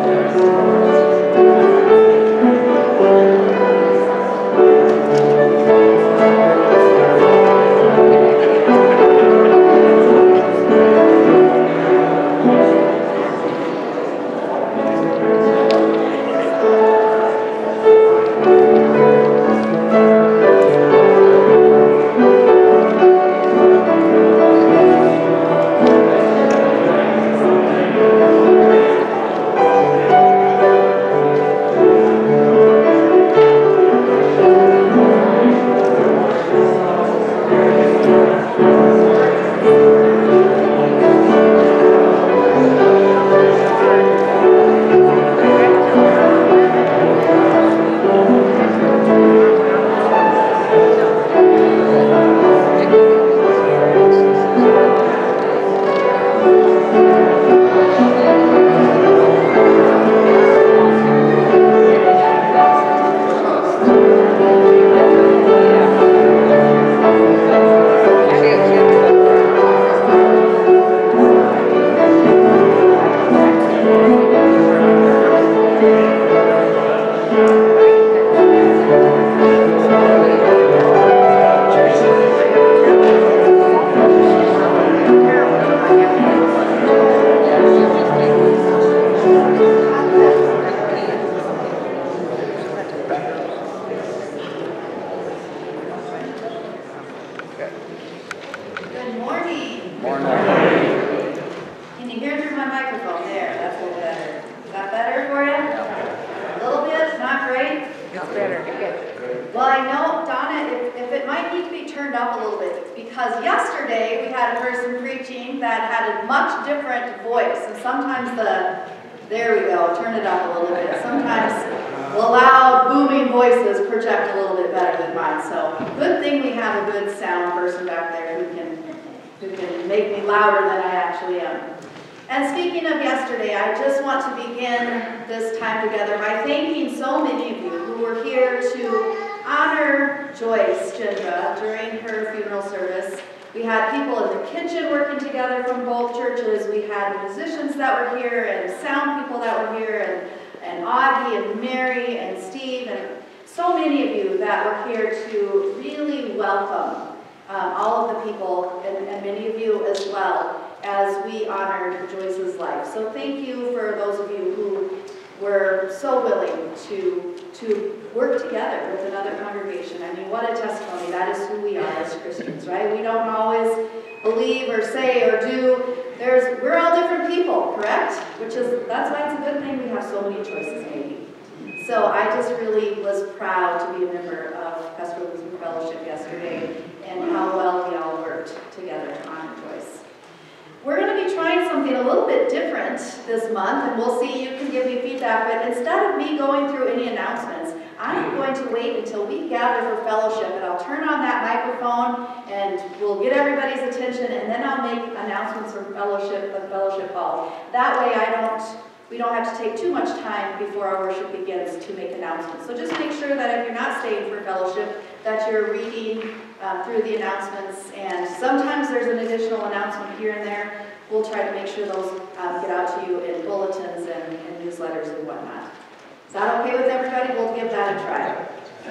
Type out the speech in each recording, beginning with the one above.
We don't have to take too much time before our worship begins to make announcements. So just make sure that if you're not staying for fellowship, that you're reading through the announcements. And sometimes there's an additional announcement here and there. We'll try to make sure those get out to you in bulletins and newsletters and whatnot. Is that okay with everybody? We'll give that a try.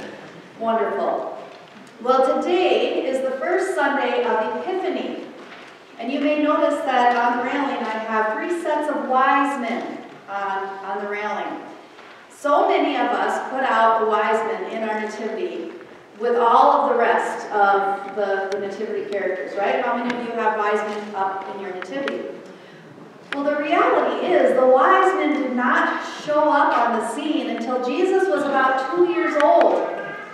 Wonderful. Well, today is the first Sunday of Epiphany. And you may notice that on the railing I have 3 sets of wise men on the railing. So many of us put out the wise men in our nativity with all of the rest of the nativity characters, right? How many of you have wise men up in your nativity? Well, the reality is the wise men did not show up on the scene until Jesus was about 2 years old.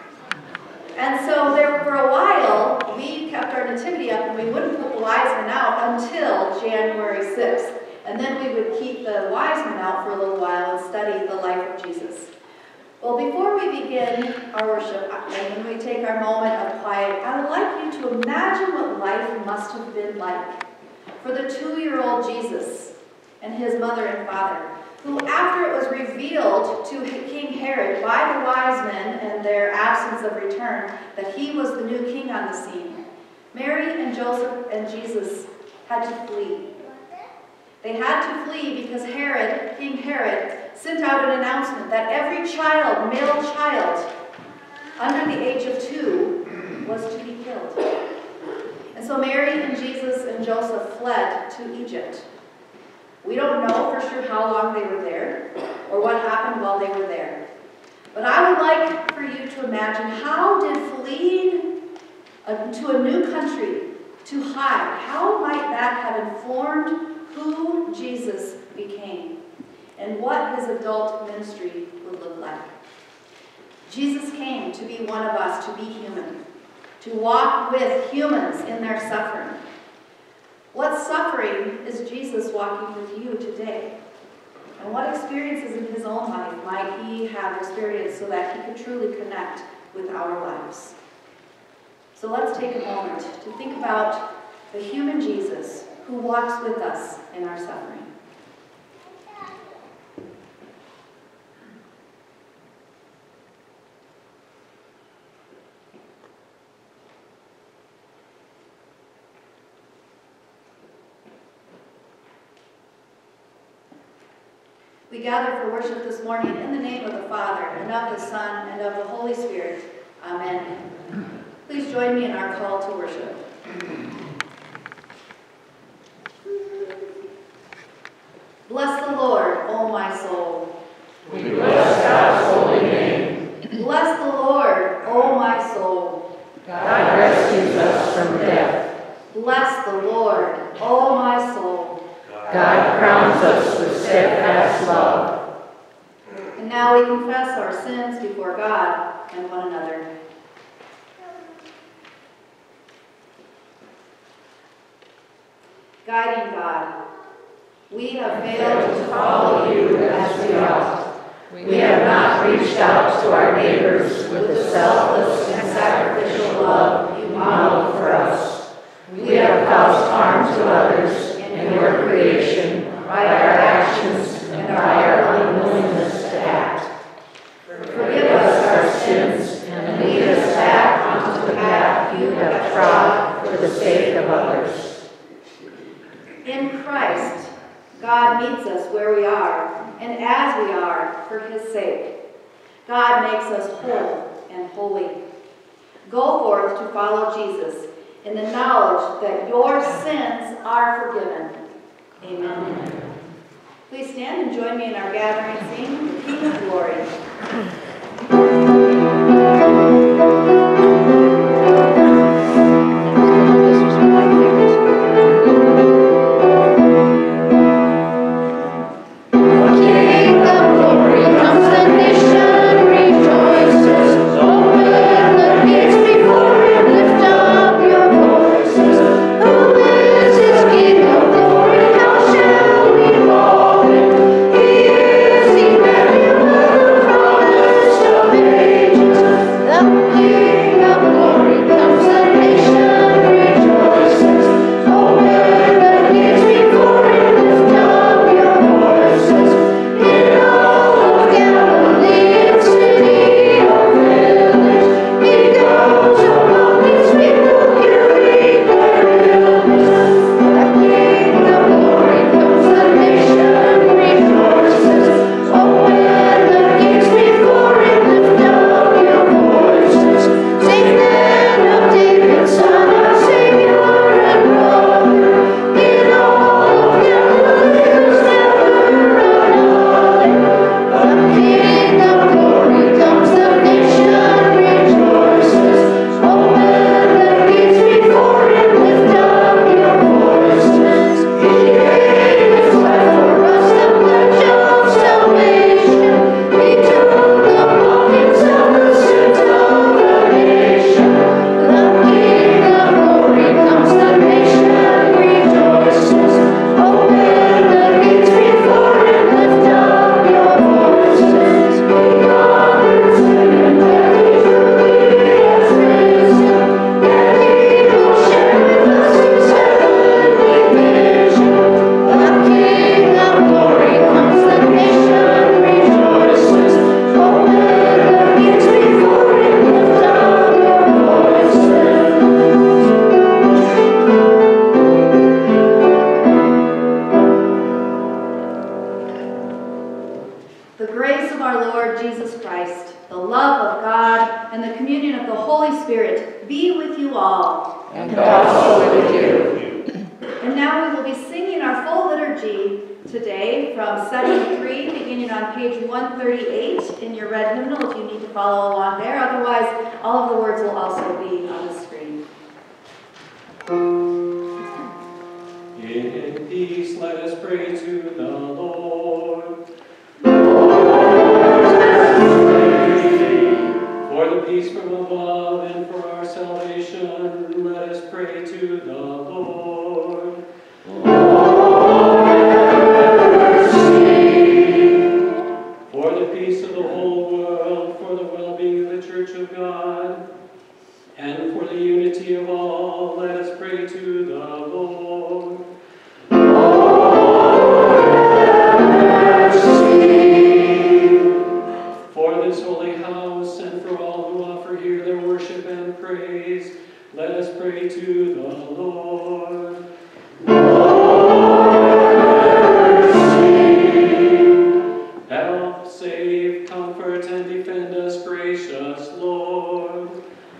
And so there, for a while, we kept our nativity up and we wouldn't put the wise men out until January 6th. And then we would keep the wise men out for a little while and study the life of Jesus. Well, before we begin our worship, and when we take our moment of quiet, I would like you to imagine what life must have been like for the 2-year-old Jesus and his mother and father, who, after it was revealed to King Herod by the wise men and their absence of return that he was the new king on the scene, Mary and Joseph and Jesus had to flee. They had to flee because Herod, King Herod, sent out an announcement that every child, male child, under the age of 2 was to be killed. And so Mary and Jesus and Joseph fled to Egypt. We don't know for sure how long they were there or what happened while they were there. But I would like for you to imagine, how did fleeing to a new country to hide, how might that have informed who Jesus became and what his adult ministry would look like? Jesus came to be one of us, to be human, to walk with humans in their suffering. What suffering is Jesus walking with you today? And what experiences in his own life might he have experienced so that he could truly connect with our lives? So let's take a moment to think about the human Jesus who walks with us in our suffering. We gather for worship this morning in the name of the Father, and of the Son, and of the Holy Spirit. Amen. Please join me in our call to worship. Bless the Lord, O my soul. We bless God's holy name. Bless the Lord, O my soul. God rescues us from death. Bless the Lord, O my soul. God crowns us with steadfast love. And now we confess our sins before God and one another. Guiding God, we have failed to follow you as we ought. We have not reached out to our neighbors with the selfless and sacrificial love you modeled for us. We have caused harm to others in your creation by our actions and by our unwillingness to act. Forgive us our sins and lead us back onto the path you have trod for the sake of others. In Christ, God meets us where we are and as we are for his sake. God makes us whole and holy. Go forth to follow Jesus in the knowledge that your sins are forgiven. Amen. Please stand and join me in our gathering singing the King of Glory. He is Emmanuel. The grace of our Lord Jesus Christ, the love of God, and the communion of the Holy Spirit be with you all. And also with you. And now we will be singing our full liturgy today from Setting 3, beginning on page 138 in your red hymnal if you need to follow along there. Otherwise, all of the words will also be on the screen. In peace, let us pray to the Lord. For the peace from above and for our salvation, let us pray to the Lord. For the peace of the whole world, for the well-being of the Church of God, and for the unity of all, let us pray to the Lord. For this holy house and for all who offer here their worship and praise, let us pray to the Lord. Help, save, comfort, and defend us, gracious Lord.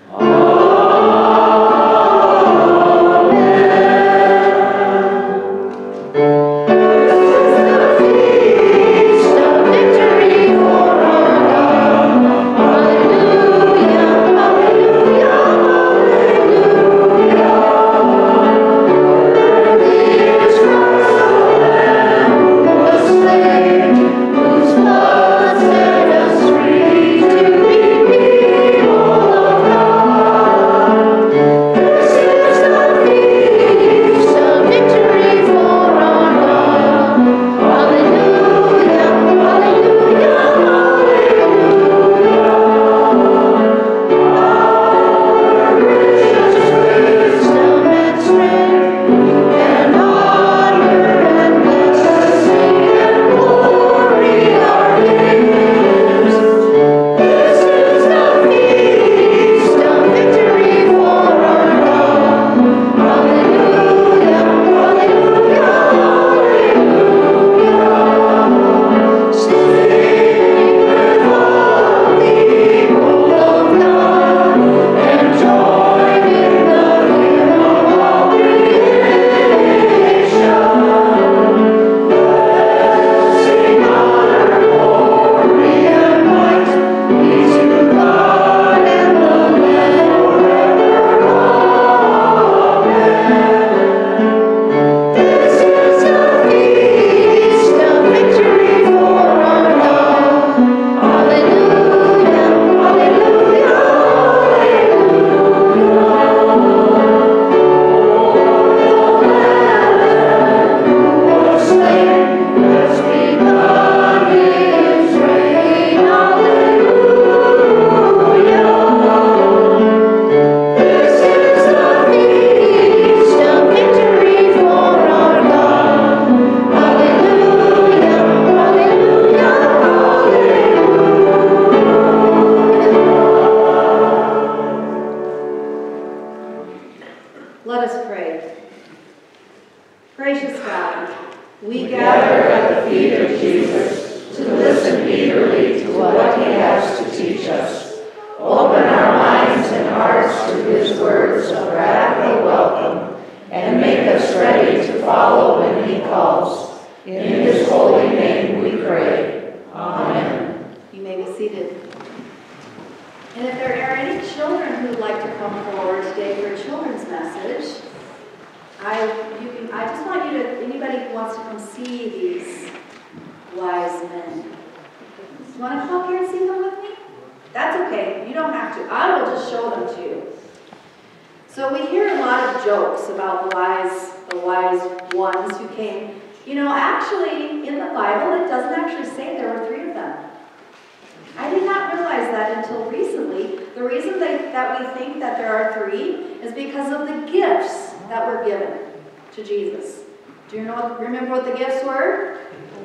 Remember what the gifts were?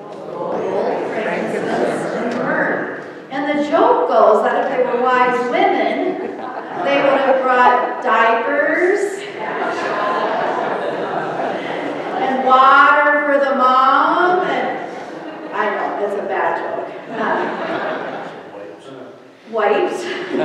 Gold, frankincense, and myrrh. And the joke goes that if they were wise women, they would have brought diapers and water for the mom. And I know, it's a bad joke. wiped.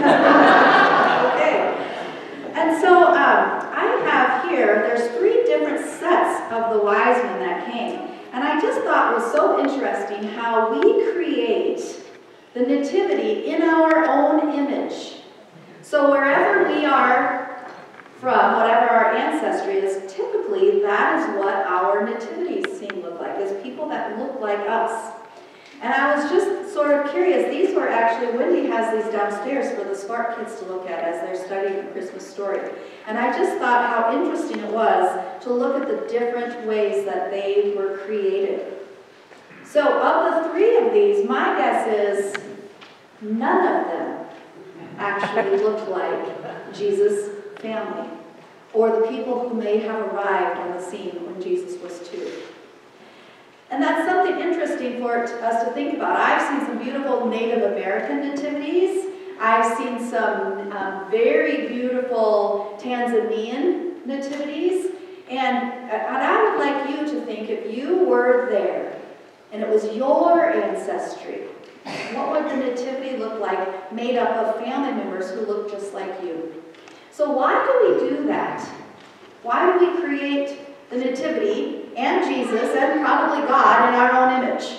Okay. And so I have here, there's 3 different sets of the wise men that came. And I just thought it was so interesting how we create the nativity in our own image. So wherever we are from, whatever our ancestry is, typically that is what our nativity scene look like, is people that look like us. And I was just sort of curious. These were actually, Wendy has these downstairs for the smart kids to look at as they're studying the Christmas story. And I just thought how interesting it was to look at the different ways that they were created. So of the 3 of these, my guess is none of them actually looked like Jesus' family or the people who may have arrived on the scene when Jesus was 2. And that's something interesting for us to think about. I've seen some beautiful Native American nativities. I've seen some very beautiful Tanzanian nativities. And I would like you to think, if you were there and it was your ancestry, what would the nativity look like made up of family members who look just like you? So why do we do that? Why do we create the nativity and Jesus and probably God in our own image?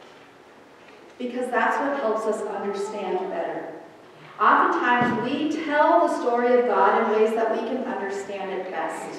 Because that's what helps us understand better. Oftentimes we tell the story of God in ways that we can understand it best.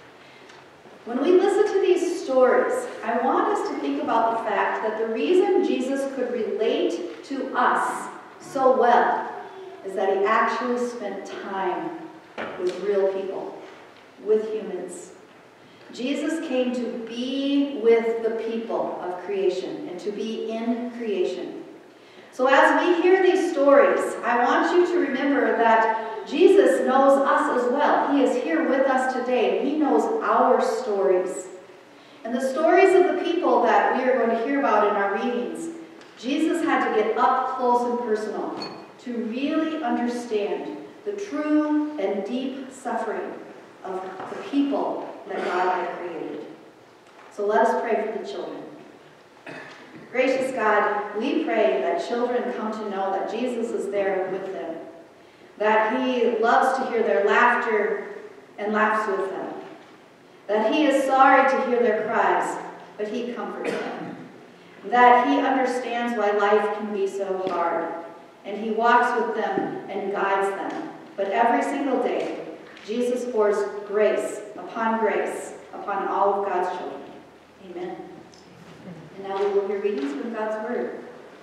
When we listen to these stories, I want us to think about the fact that the reason Jesus could relate to us so well is that he actually spent time with real people, with humans. Jesus came to be with the people of creation and to be in creation. So as we hear these stories, I want you to remember that Jesus knows us as well. He is here with us today. He knows our stories. And the stories of the people that we are going to hear about in our readings, Jesus had to get up close and personal to really understand the true and deep suffering of the people that God had created. So let us pray for the children. Gracious God, we pray that children come to know that Jesus is there with them, that he loves to hear their laughter and laughs with them, that he is sorry to hear their cries, but he comforts them, that he understands why life can be so hard, and he walks with them and guides them. But every single day, Jesus pours grace upon all of God's children. Amen. And now we will hear readings from God's Word.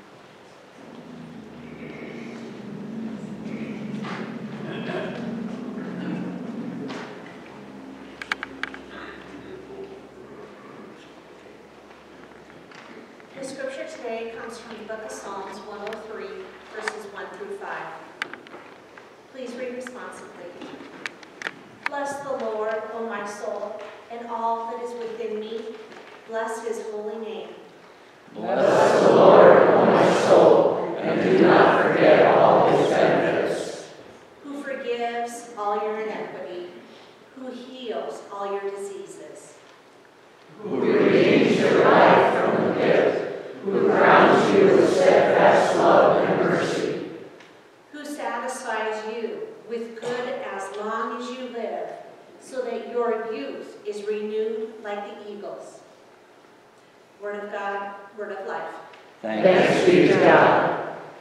The scripture today comes from the book of Psalms 103, verses 1 through 5. Please read responsibly. Bless the Lord, O my soul, and all that is within me. Bless his holy name. Bless the Lord, O my soul, and do not forget all his benefits. Who forgives all your iniquity, who heals all your diseases. Who redeems your life from the pit, who crowns you with steadfast love and mercy. Who satisfies you with good as long as you live, so that your youth is renewed like the eagles. Word of God, word of life. Thanks be to God.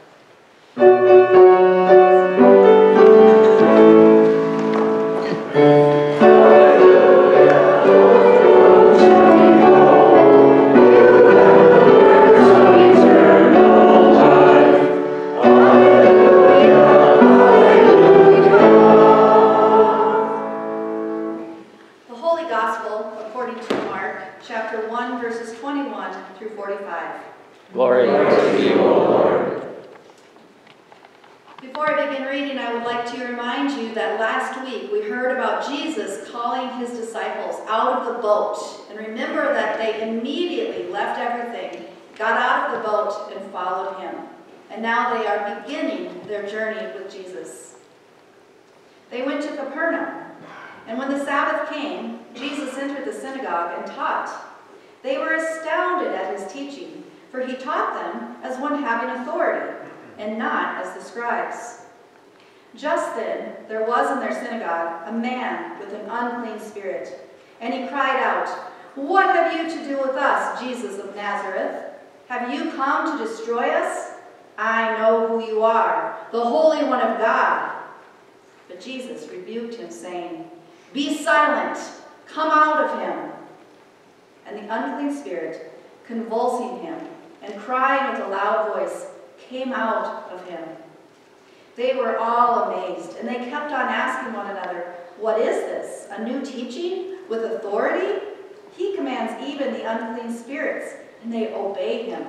Glory to you, O Lord. Before I begin reading, I would like to remind you that last week we heard about Jesus calling his disciples out of the boat. And remember that they immediately left everything, got out of the boat, and followed him. And now they are beginning their journey with Jesus. They went to Capernaum, and when the Sabbath came, Jesus entered the synagogue and taught. They were astounded at his teaching, for he taught them as one having authority, and not as the scribes. Just then there was in their synagogue a man with an unclean spirit, and he cried out, "What have you to do with us, Jesus of Nazareth? Have you come to destroy us? I know who you are, the Holy One of God." But Jesus rebuked him, saying, "Be silent, come out of him." And the unclean spirit, convulsing him and crying with a loud voice, came out of him. They were all amazed, and they kept on asking one another, "What is this? A new teaching with authority? He commands even the unclean spirits, and they obey him."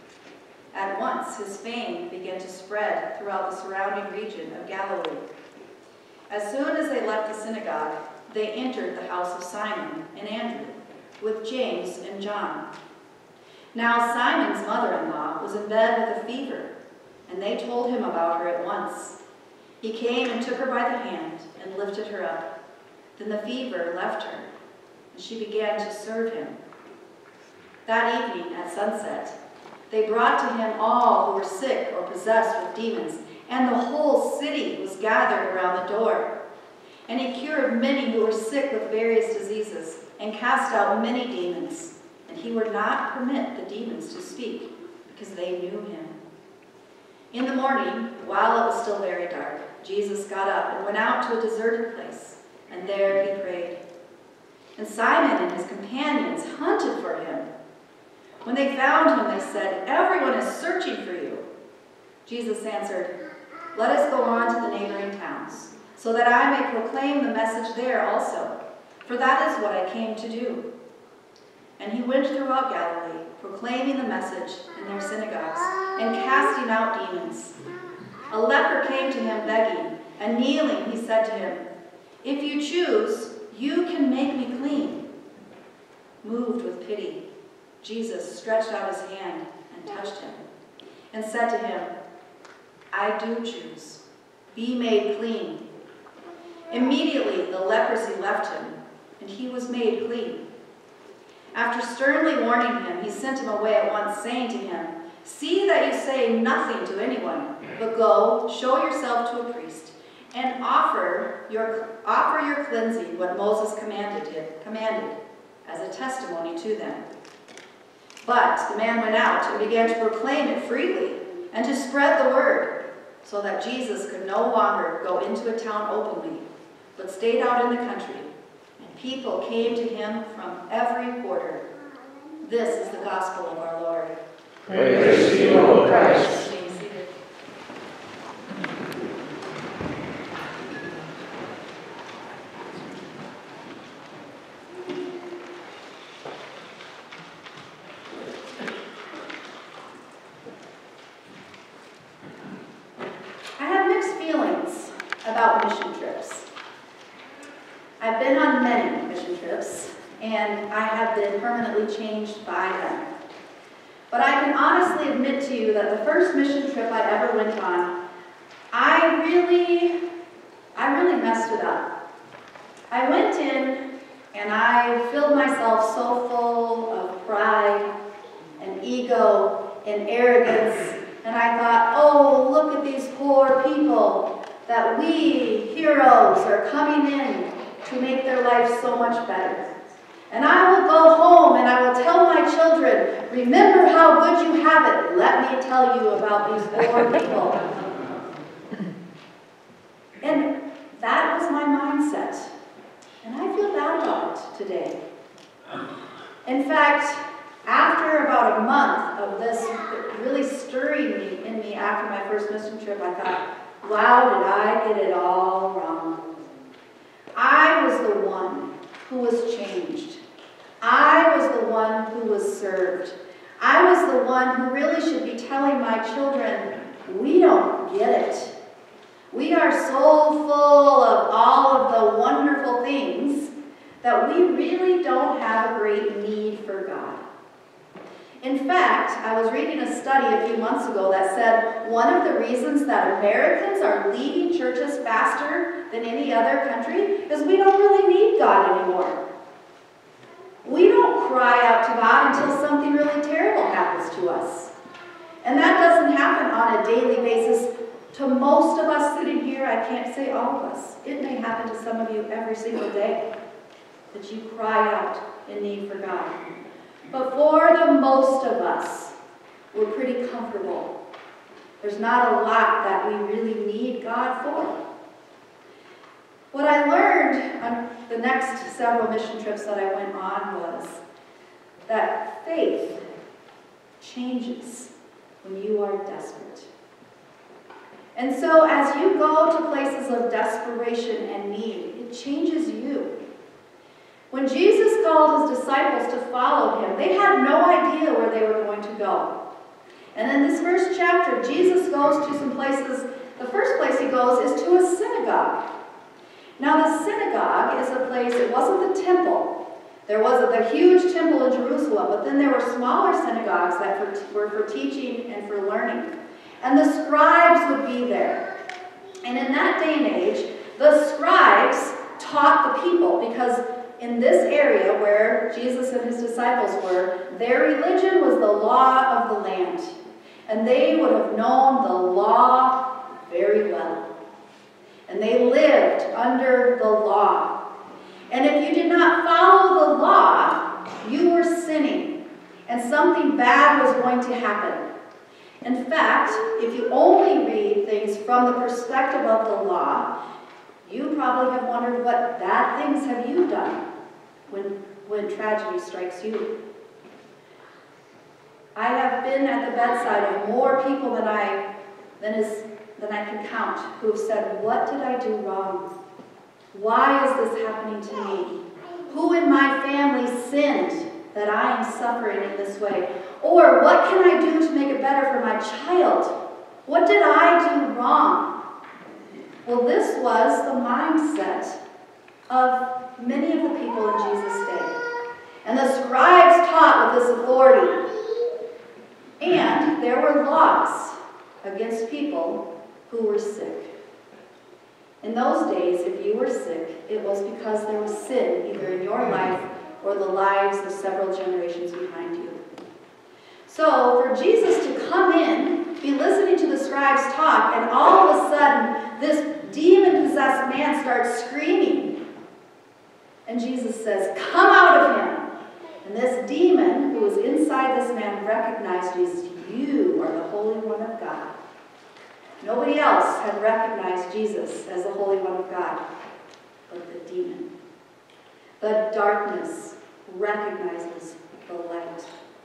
At once his fame began to spread throughout the surrounding region of Galilee. As soon as they left the synagogue, they entered the house of Simon and Andrew with James and John. Now Simon's mother-in-law was in bed with a fever, and they told him about her at once. He came and took her by the hand and lifted her up. Then the fever left her, and she began to serve him. That evening at sunset, they brought to him all who were sick or possessed with demons, and the whole city was gathered around the door. And he cured many who were sick with various diseases, and cast out many demons. And he would not permit the demons to speak, because they knew him. In the morning, while it was still very dark, Jesus got up and went out to a deserted place, and there he prayed. And Simon and his companions hunted for him. When they found him, they said, "Everyone is searching for you." Jesus answered, "Let us go on to the neighboring towns, so that I may proclaim the message there also, for that is what I came to do." And he went throughout Galilee, proclaiming the message in their synagogues, and casting out demons. A leper came to him begging, and kneeling he said to him, "If you choose, you can make me clean." Moved with pity, Jesus stretched out his hand and touched him, and said to him, "I do choose. Be made clean." Immediately the leprosy left him, and he was made clean. After sternly warning him, he sent him away at once, saying to him, "See that you say nothing to anyone, but go, show yourself to a priest, and offer your cleansing, what Moses commanded as a testimony to them." But the man went out and began to proclaim it freely, and to spread the word, so that Jesus could no longer go into a town openly, but stayed out in the country. People came to him from every quarter. This is the gospel of our Lord. Praise to you, O Christ. Be seated. I have mixed feelings about mission trips. I've been on many mission trips, and I have been permanently changed by them. But I can honestly admit to you that the first mission trip I ever went on, I really messed it up. I went in, and I filled myself so full of pride and ego and arrogance, and I thought, "Oh, look at these poor people that we, heroes, are coming in to make their life so much better. And I will go home and I will tell my children, remember how good you have it. Let me tell you about these poor people." And that was my mindset. And I feel bad about it today. In fact, after about a month of this really stirring in me after my first mission trip, I thought, wow, did I get it all wrong. I was the one who was changed. I was the one who was served. I was the one who really should be telling my children, we don't get it. We are so full of all of the wonderful things that we really don't have a great need for God. In fact, I was reading a study a few months ago that said one of the reasons that Americans are leaving churches faster than any other country is we don't really need God anymore. We don't cry out to God until something really terrible happens to us. And that doesn't happen on a daily basis. To most of us sitting here, I can't say all of us. It may happen to some of you every single day that you cry out in need for God. But for the most of us, we're pretty comfortable. There's not a lot that we really need God for. What I learned on the next several mission trips that I went on was that faith changes when you are desperate. And so as you go to places of desperation and need, it changes you. When Jesus called his disciples to follow him, they had no idea where they were going to go. And in this first chapter, Jesus goes to some places. The first place he goes is to a synagogue. Now the synagogue is a place, it wasn't the temple. There was the huge temple in Jerusalem, but then there were smaller synagogues that were for teaching and for learning. And the scribes would be there. And in that day and age, the scribes taught the people, because in this area where Jesus and his disciples were, their religion was the law of the land. And they would have known the law very well. And they lived under the law. And if you did not follow the law, you were sinning. And something bad was going to happen. In fact, if you only read things from the perspective of the law, you probably have wondered, what bad things have you done when tragedy strikes you? I have been at the bedside of more people than I can count who have said, what did I do wrong? Why is this happening to me? Who in my family sinned that I am suffering in this way? Or what can I do to make it better for my child? What did I do wrong? Well, this was the mindset of many of the people in Jesus' day. And the scribes taught with this authority. And there were laws against people who were sick. In those days, if you were sick, it was because there was sin either in your life or the lives of several generations behind you. So for Jesus to come in, be listening to the scribes talk, and all of a sudden, this demon-possessed man starts screaming. And Jesus says, come out of him. And this demon who was inside this man recognized Jesus. You are the Holy One of God. Nobody else had recognized Jesus as the Holy One of God, but the demon. The darkness recognizes the light.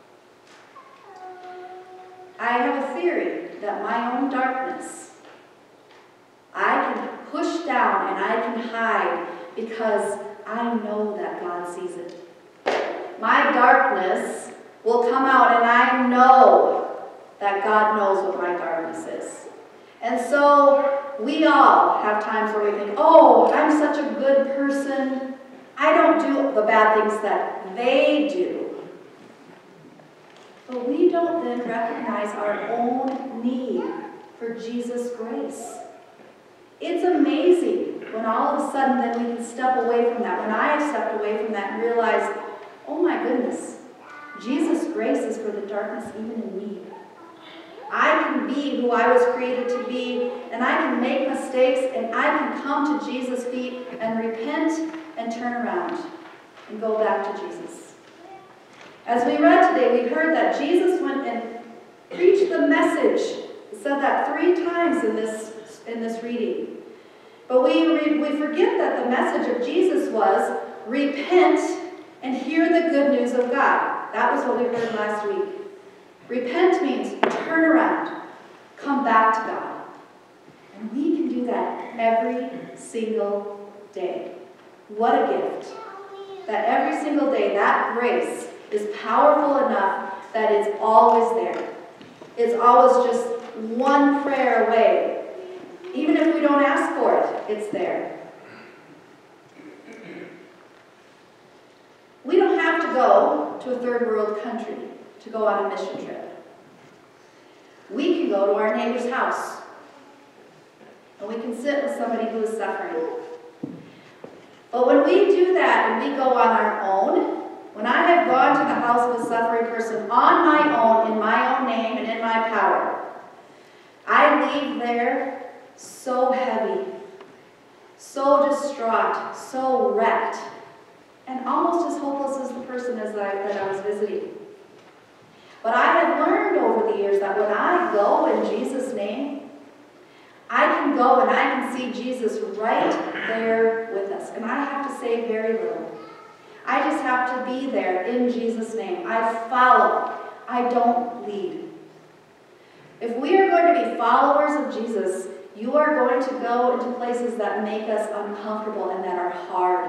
I have a theory that my own darkness, I can push down and I can hide because I know that God sees it. My darkness will come out, and I know that God knows what my darkness is. And so we all have times where we think, oh, I'm such a good person. I don't do the bad things that they do. But we don't then recognize our own need for Jesus' grace. It's amazing when all of a sudden then we can step away from that. When I have stepped away from that and realized, oh my goodness, Jesus' grace is for the darkness even in me. I can be who I was created to be, and I can make mistakes, and I can come to Jesus' feet and repent and turn around and go back to Jesus. As we read today, we heard that Jesus went and preached the message. It said that 3 times in this reading. But we forget that the message of Jesus was, repent and hear the good news of God. That was what we heard last week. Repent means turn around, come back to God. And we can do that every single day. What a gift. That every single day, that grace is powerful enough that it's always there. It's always just one prayer away. Even if we don't ask for it, it's there. We don't have to go to a third world country to go on a mission trip. We can go to our neighbor's house, and we can sit with somebody who is suffering. But when we do that and we go on our own, when I have gone to the house of a suffering person on my own, in my own name and in my power, I leave there so heavy, so distraught, so wrecked, and almost as hopeless as the person that I was visiting. But I have learned over the years that when I go in Jesus' name, I can go and I can see Jesus right there with us. And I have to say very little. I just have to be there in Jesus' name. I follow. I don't lead. If we are going to be followers of Jesus, you are going to go into places that make us uncomfortable and that are hard.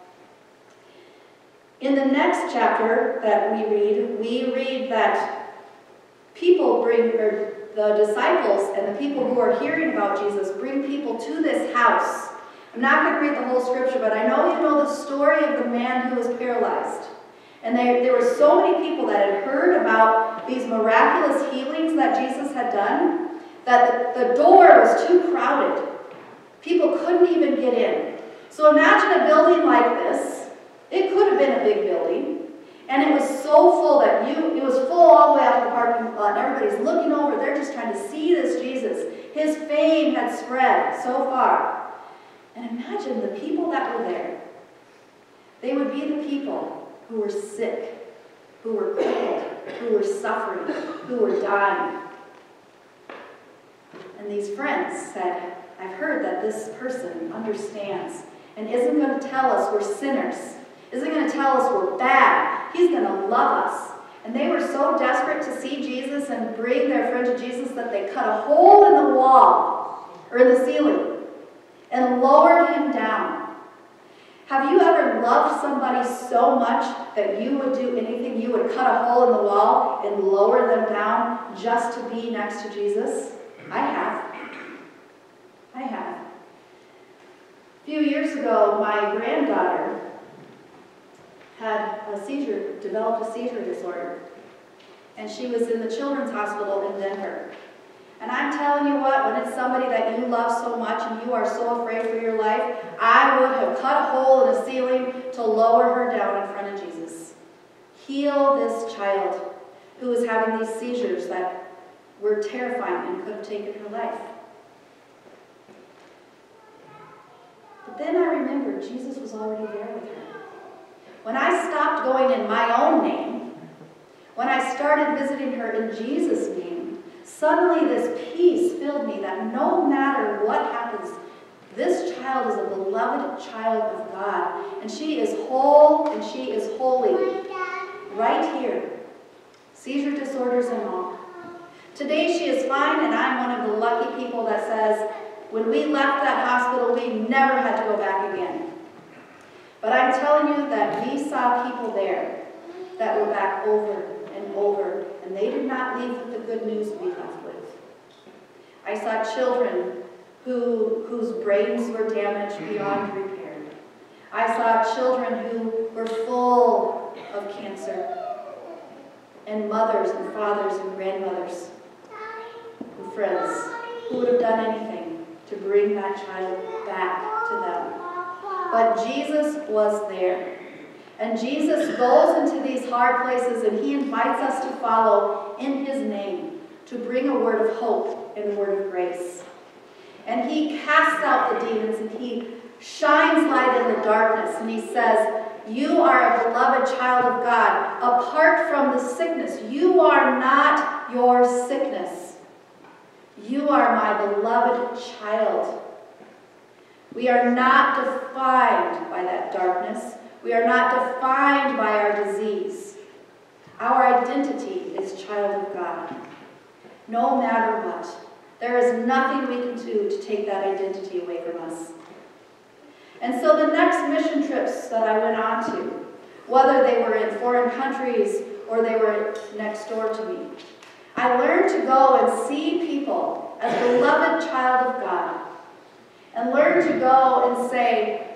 In the next chapter that we read that people the disciples and the people who are hearing about Jesus bring people to this house. I'm not going to read the whole scripture, but I know you know the story of the man who was paralyzed. And there were so many people that had heard about these miraculous healings that Jesus had done that the door was too crowded. People couldn't even get in. So imagine a building like this. It could have been a big building. And it was so full that it was full all the way out to the parking lot. And everybody's looking over. They're just trying to see this Jesus. His fame had spread so far. And imagine the people that were there. They would be the people who were sick, who were crippled, who were suffering, who were dying. And these friends said, I've heard that this person understands and isn't going to tell us we're sinners, isn't going to tell us we're bad. He's going to love us. And they were so desperate to see Jesus and bring their friend to Jesus that they cut a hole in the wall, or in the ceiling, and lowered him down. Have you ever loved somebody so much that you would do anything? You would cut a hole in the wall and lower them down just to be next to Jesus? I have. A few years ago, my granddaughter had developed a seizure disorder. And she was in the children's hospital in Denver. And I'm telling you what, when it's somebody that you love so much and you are so afraid for your life, I would have cut a hole in the ceiling to lower her down in front of Jesus. Heal this child who was having these seizures that were terrifying and could have taken her life. But then I remembered Jesus was already there with her. When I stopped going in my own name, when I started visiting her in Jesus' name, suddenly this peace filled me that no matter what happens, this child is a beloved child of God, and she is whole and she is holy. Right here. Seizure disorders and all. Today she is fine, and I'm one of the lucky people that says, when we left that hospital, we never had to go back again. But I'm telling you that we saw people there that were back over and over, and they did not leave with the good news we left with. I saw children whose brains were damaged beyond repair. I saw children who were full of cancer, and mothers and fathers and grandmothers and friends who would have done anything to bring that child back to them. But Jesus was there. And Jesus goes into these hard places and he invites us to follow in his name, to bring a word of hope and a word of grace. And he casts out the demons and he shines light in the darkness, and he says, you are a beloved child of God. Apart from the sickness, you are not your sickness. You are my beloved child. We are not defined by that darkness. We are not defined by our disease. Our identity is child of God. No matter what, there is nothing we can do to take that identity away from us. And so the next mission trips that I went on to, whether they were in foreign countries or they were next door to me, I learned to go and see people as beloved child of God, and learn to go and say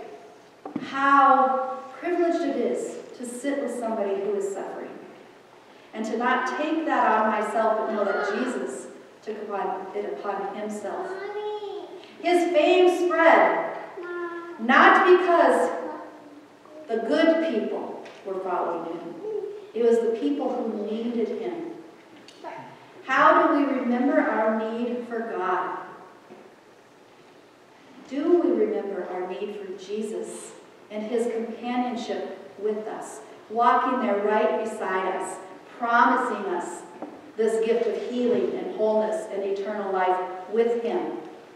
how privileged it is to sit with somebody who is suffering, and to not take that on myself, but know that Jesus took it upon himself. His fame spread, not because the good people were following him. It was the people who needed him. How do we remember our need for God? remember our need for Jesus and his companionship with us, walking there right beside us, promising us this gift of healing and wholeness and eternal life with him.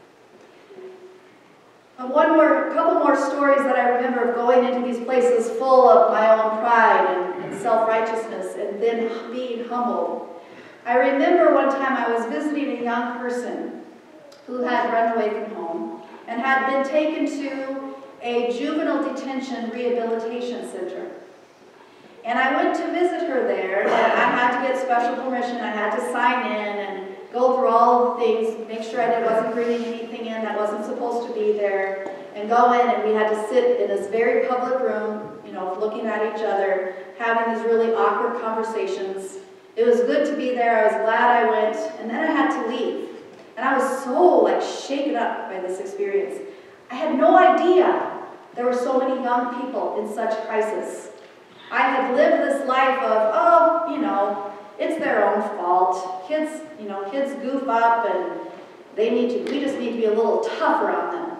And a couple more stories that I remember of going into these places full of my own pride and self-righteousness and then being humbled. I remember one time I was visiting a young person who had run away from home and had been taken to a juvenile detention rehabilitation center. And I went to visit her there, and I had to get special permission. I had to sign in and go through all the things, make sure I wasn't bringing anything in that wasn't supposed to be there, and go in, and we had to sit in this very public room, looking at each other, having these really awkward conversations. It was good to be there. I was glad I went, and then I had to leave. And I was so shaken up by this experience. I had no idea there were so many young people in such crisis. I had lived this life of, it's their own fault. Kids goof up and we just need to be a little tougher on them.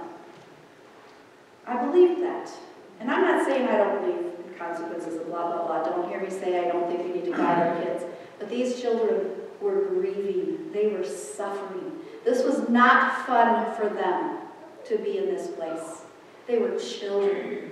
I believed that. And I'm not saying I don't believe in consequences of blah, blah, blah. Don't hear me say I don't think we need to guide our kids. But these children were grieving. They were suffering. This was not fun for them to be in this place. They were children.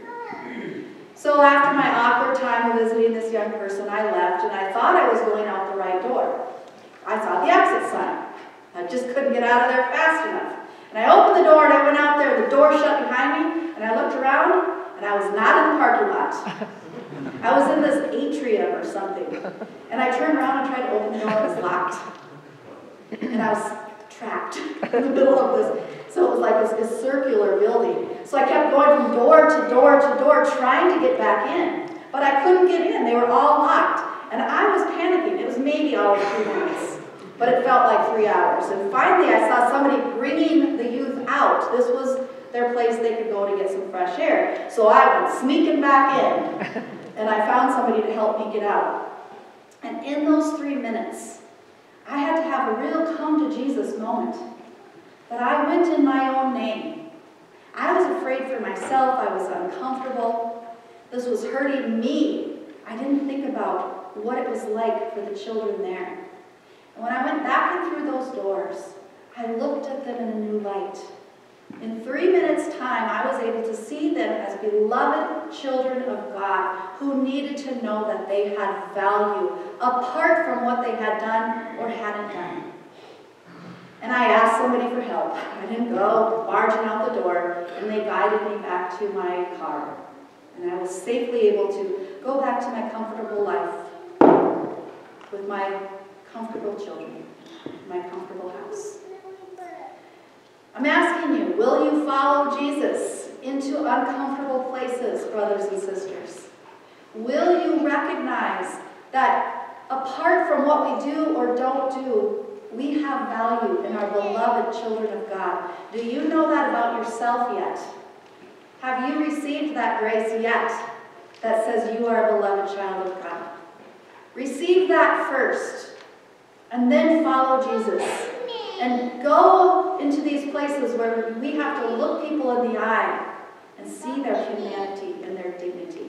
So after my awkward time of visiting this young person, I left, and I thought I was going out the right door. I saw the exit sign. I just couldn't get out of there fast enough. And I opened the door, and I went out there, the door shut behind me, and I looked around, and I was not in the parking lot. I was in this atrium or something. And I turned around and tried to open the door, and it was locked. And I was trapped in the middle of this. So it was like this circular building. So I kept going from door to door to door, trying to get back in. But I couldn't get in. They were all locked. And I was panicking. It was maybe all of 3 minutes. But it felt like 3 hours. And finally, I saw somebody bringing the youth out. This was their place they could go to get some fresh air. So I went sneaking back in. And I found somebody to help me get out. And in those 3 minutes, I had to have a real come to Jesus moment. But I went in my own name. I was afraid for myself. I was uncomfortable. This was hurting me. I didn't think about what it was like for the children there. And when I went back in through those doors, I looked at them in a new light. In 3 minutes' time, I was able to see them as beloved children of God who needed to know that they had value apart from what they had done or hadn't done. And I asked somebody for help. I didn't go barging out the door, and they guided me back to my car. And I was safely able to go back to my comfortable life with my comfortable children, my comfortable house. I'm asking you, will you follow Jesus into uncomfortable places, brothers and sisters? Will you recognize that apart from what we do or don't do, we have value in our beloved children of God? Do you know that about yourself yet? Have you received that grace yet that says you are a beloved child of God? Receive that first, and then follow Jesus. And go into these places where we have to look people in the eye and see their humanity and their dignity.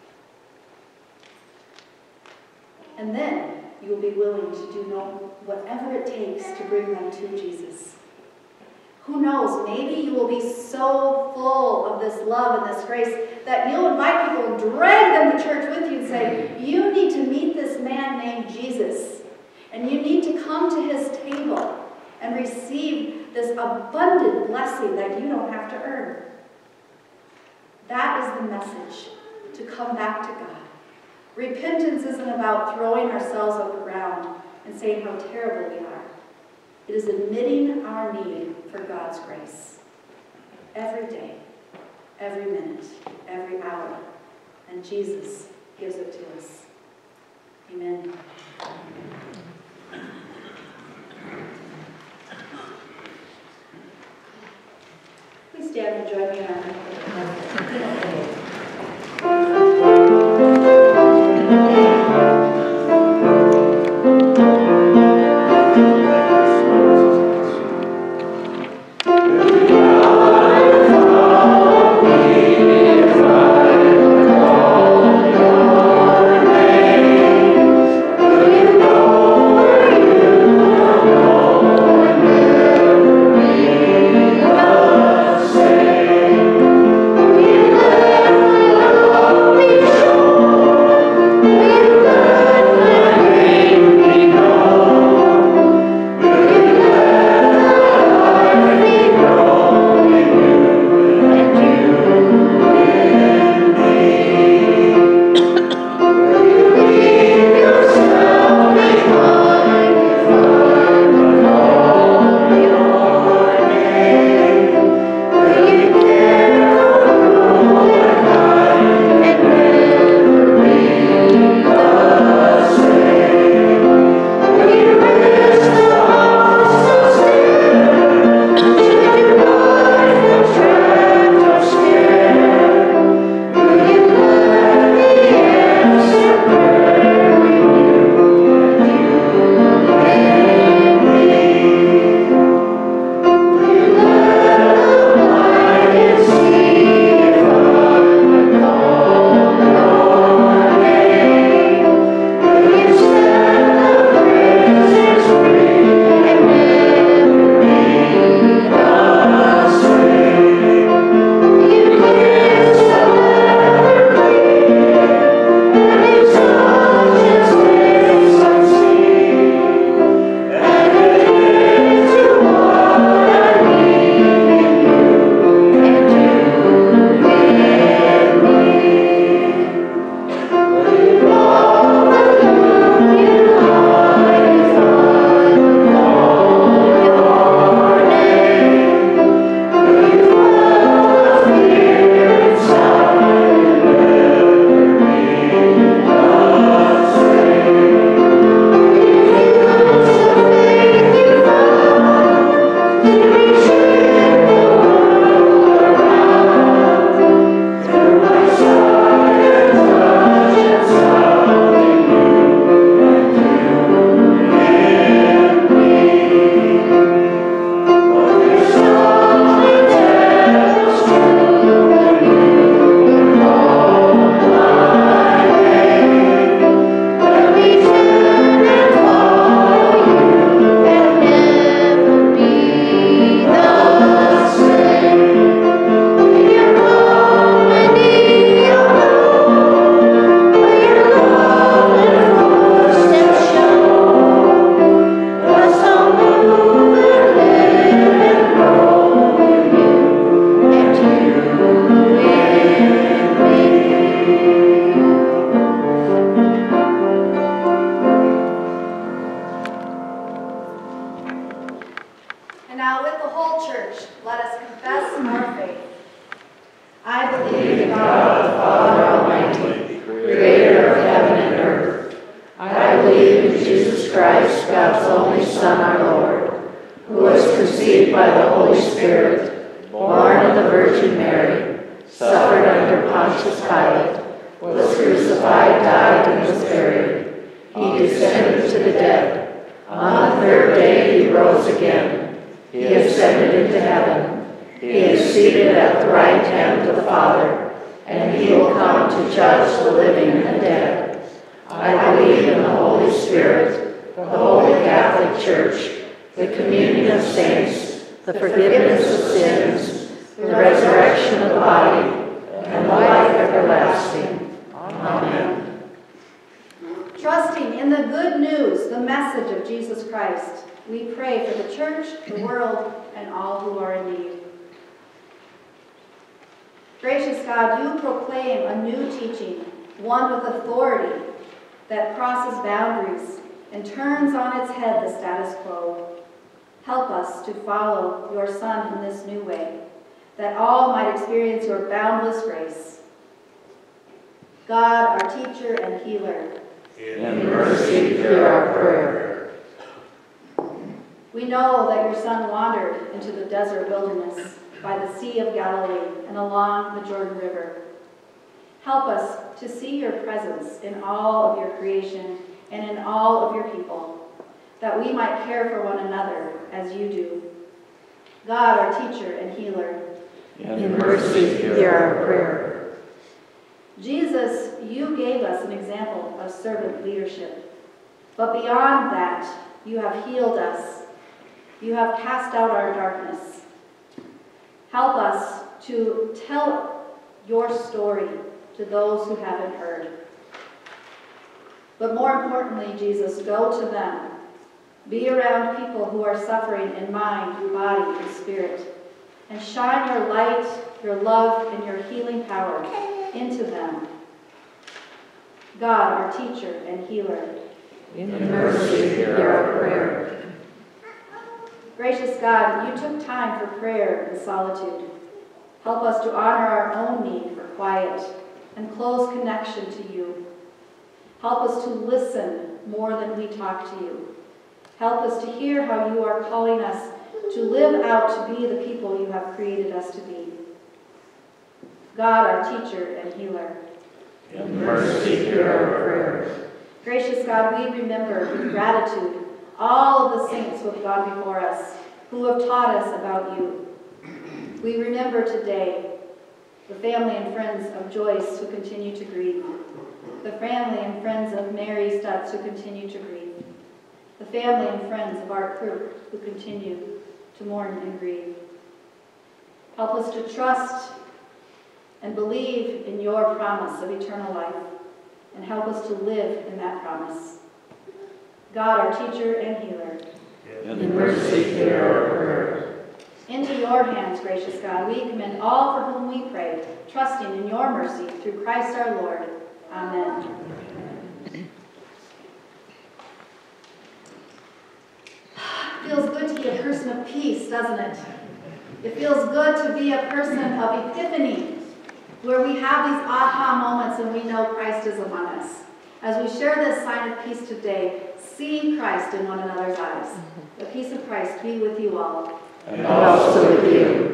And then you will be willing to do whatever it takes to bring them to Jesus. Who knows, maybe you will be so full of this love and this grace that you'll invite people and drag them to church with you and say, you need to meet this man named Jesus. And you need to come to his table and receive this abundant blessing that you don't have to earn. That is the message, to come back to God. Repentance isn't about throwing ourselves on the ground and saying how terrible we are. It is admitting our need for God's grace every day, every minute, every hour. And Jesus gives it to us. Amen. Please stand and join me in our whole church, let us confess our faith. I believe in God, the Father Almighty, creator of heaven and earth. I believe in Jesus Christ, God's only Son, our Lord, who was conceived by the Holy Spirit, born of the Virgin Mary, suffered under Pontius Pilate, was crucified, died, and was buried. He descended to the dead. On the third day he rose again. He ascended into heaven. He is seated at the right hand of the Father, and he will come to judge the living and the dead. I believe in the Holy Spirit, the Holy Catholic Church, the communion of saints, the forgiveness of sins, the resurrection of the body, and the life everlasting. Amen. Trusting in the good news, the message of Jesus Christ, we pray for the church, the world, and all who are in need. Gracious God, you proclaim a new teaching, one with authority that crosses boundaries and turns on its head the status quo. Help us to follow your Son in this new way, that all might experience your boundless grace. God, our teacher and healer, in mercy hear our prayer. We know that your Son wandered into the desert wilderness by the Sea of Galilee and along the Jordan River. Help us to see your presence in all of your creation and in all of your people, that we might care for one another as you do. God, our teacher and healer, in mercy hear our prayer. Jesus, you gave us an example of servant leadership. But beyond that, you have healed us. You have cast out our darkness. Help us to tell your story to those who haven't heard. But more importantly, Jesus, go to them. Be around people who are suffering in mind, body, and spirit, and shine your light, your love, and your healing power into them. God, our teacher and healer, in mercy hear our prayer. Gracious God, you took time for prayer and solitude. Help us to honor our own need for quiet and close connection to you. Help us to listen more than we talk to you. Help us to hear how you are calling us to live out to be the people you have created us to be. God, our teacher and healer, in mercy hear our prayer. Gracious God, we remember with gratitude all of the saints who have gone before us, who have taught us about you. We remember today the family and friends of Joyce who continue to grieve, the family and friends of Mary Stutz who continue to grieve, the family and friends of Art Kirk who continue to mourn and grieve. Help us to trust and believe in your promise of eternal life, and help us to live in that promise. God, our teacher and healer, in mercy hear our prayer. Into your hands, gracious God, we commend all for whom we pray, trusting in your mercy through Christ our Lord. Amen. Feels good to be a person of peace, doesn't it? It feels good to be a person of Epiphany, where we have these aha moments and we know Christ is among us. As we share this sign of peace today, see Christ in one another's eyes. The peace of Christ be with you all. And also with you.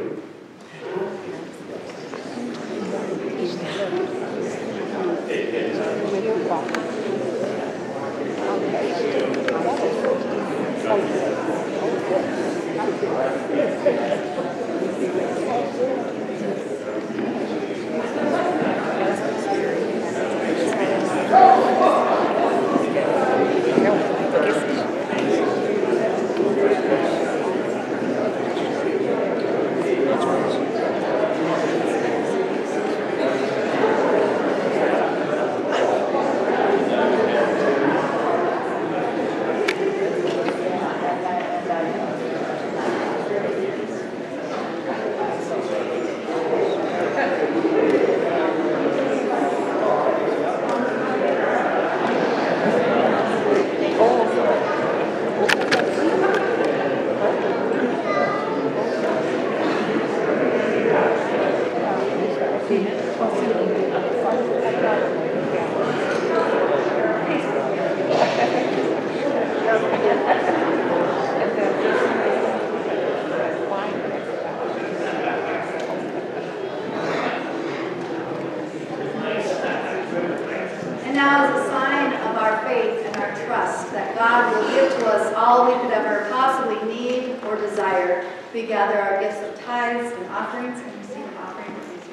all we could ever possibly need or desire. We gather our gifts of tithes and offerings and receive an offering of music.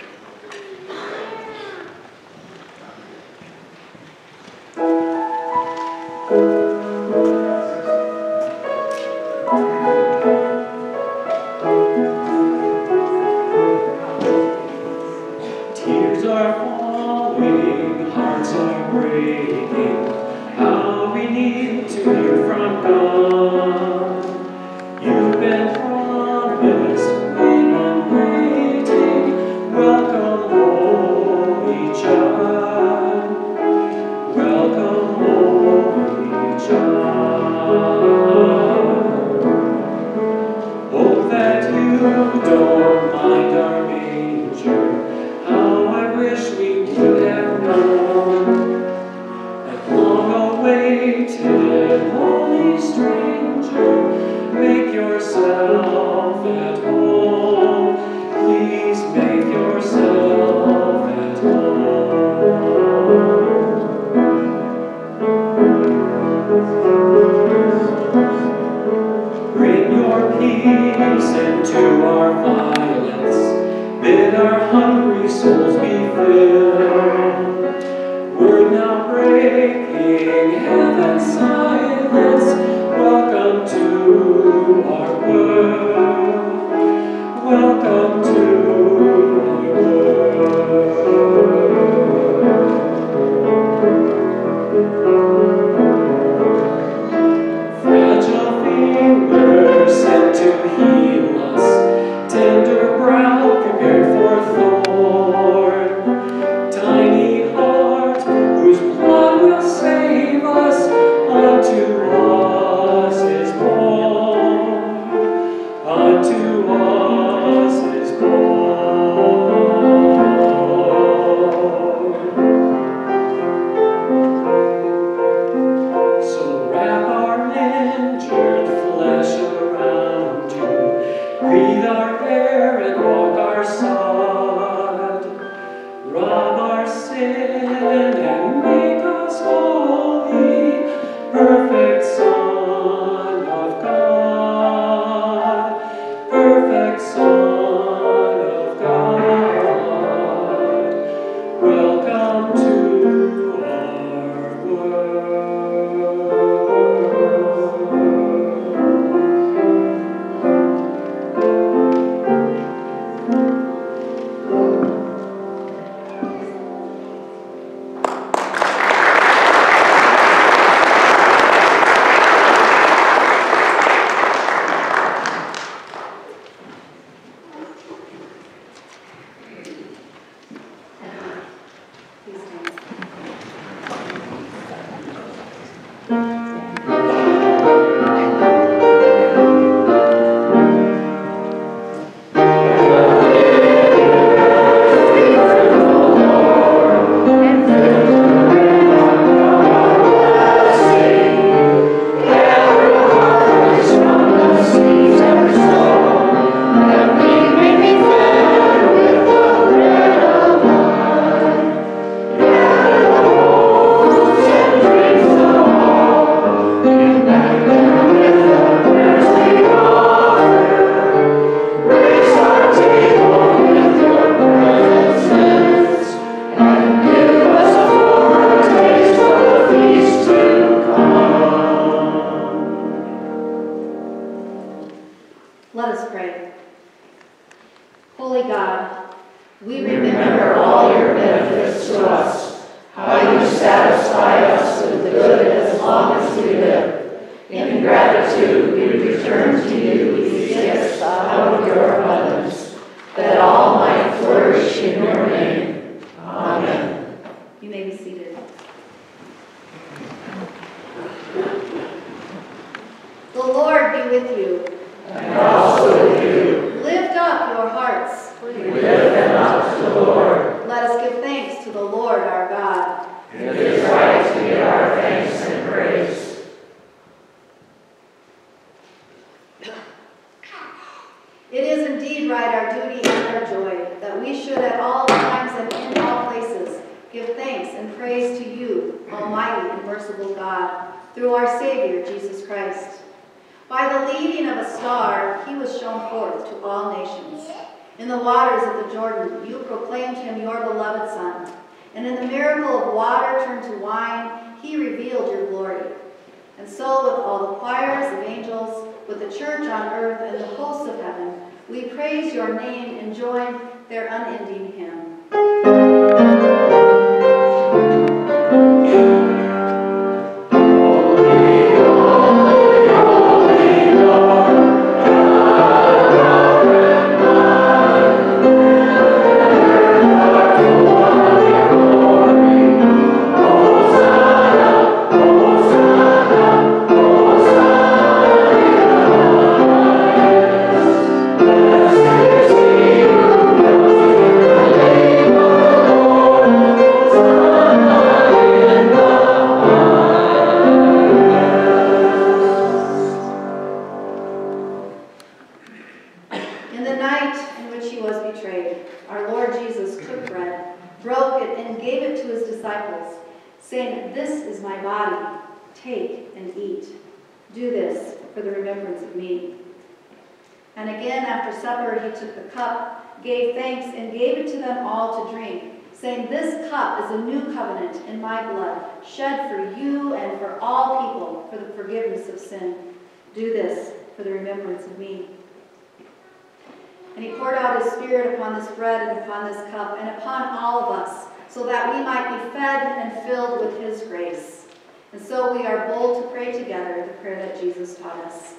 Tears are falling, hearts are breaking. How we need to hear from God. You've been promised, we've been waiting. Welcome, Holy Child. Welcome, Holy Child. Oh, that you don't mind our manger. How I wish we would have known that long-awaited holy stranger. Make yourself at home. Please make yourself at home. Bring your peace into our violence. Bid our hungry souls be filled. Word now breaking heaven's silence. Welcome to our world. Welcome to our world. Fragile fingers sent to heal us. Tender brow prepared for thorn. Tiny heart whose blood will save us. Unto us is born. Unto us is born. So wrap our injured flesh around you. Breathe our air and walk our sod. Rob our sin and make us holy. Perfect Son of God. Perfect Son of God. Welcome to our world. Please stand. Let us pray. Holy God, we remember all your benefits to us, how you satisfy us with the good as long as we live. In gratitude, we return to you these gifts out of your abundance, that all might flourish in your name. Amen. You may be seated. The Lord be with you. And also with you. Lift up your hearts. We lift them up to the Lord. Let us give thanks to the Lord our God. It is right to give our thanks and praise. It is indeed right, our duty and our joy, that we should at all times and in all places give thanks and praise to you, Almighty and merciful God, through our Savior, Jesus Christ. By the leading of a star, he was shown forth to all nations. In the waters of the Jordan, you proclaimed him your beloved Son. And in the miracle of water turned to wine, he revealed your glory. And so with all the choirs of angels, with the church on earth and the hosts of heaven, we praise your name and join their unending hymn. And again, after supper, he took the cup, gave thanks, and gave it to them all to drink, saying, "This cup is a new covenant in my blood, shed for you and for all people for the forgiveness of sin. Do this for the remembrance of me." And he poured out his Spirit upon this bread and upon this cup and upon all of us, so that we might be fed and filled with his grace. And so we are bold to pray together the prayer that Jesus taught us.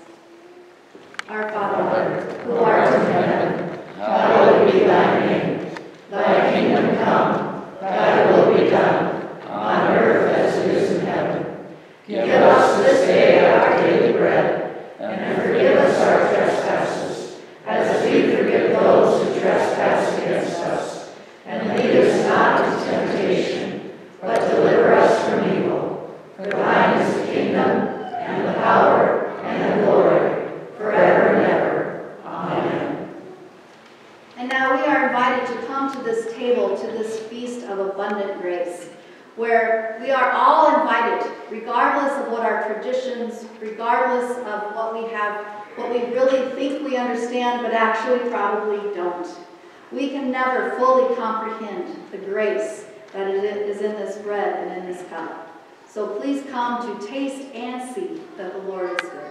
Our Father, who art in heaven, hallowed be thy name. Thy kingdom come, thy will be done, on earth as it is in heaven. Give us this day our daily bread, and forgive us our trespasses, as we forgive those who trespass against us. And lead us not into temptation, but deliver us from evil. For thine is the kingdom, and the power, and the glory, forever and ever. Amen. And now we are invited to come to this table, to this feast of abundant grace, where we are all invited, regardless of what our traditions, regardless of what we have, what we really think we understand, but actually probably don't. We can never fully comprehend the grace that is in this bread and in this cup. So please come to taste and see that the Lord is good.